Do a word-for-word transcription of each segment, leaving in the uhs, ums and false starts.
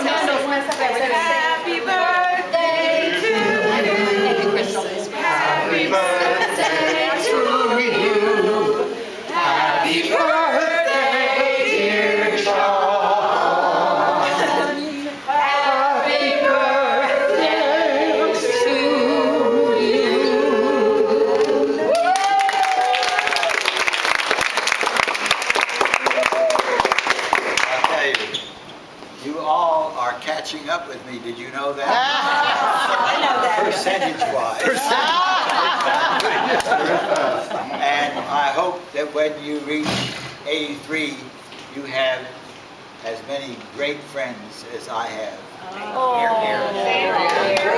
Happy birthday to you. Happy birthday to you. Happy birthday, dear Sean. Happy birthday to you. I'll tell you, you all are catching up with me. Did you know that? I know that. Percentage-wise. And I hope that when you reach eighty-three, you have as many great friends as I have. Oh. Here, here.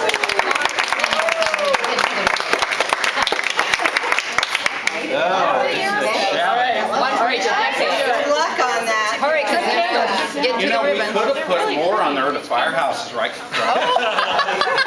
Good luck on that. Hurry, because get You to know, the we ribbon. could have put more on there. The firehouse is right. right.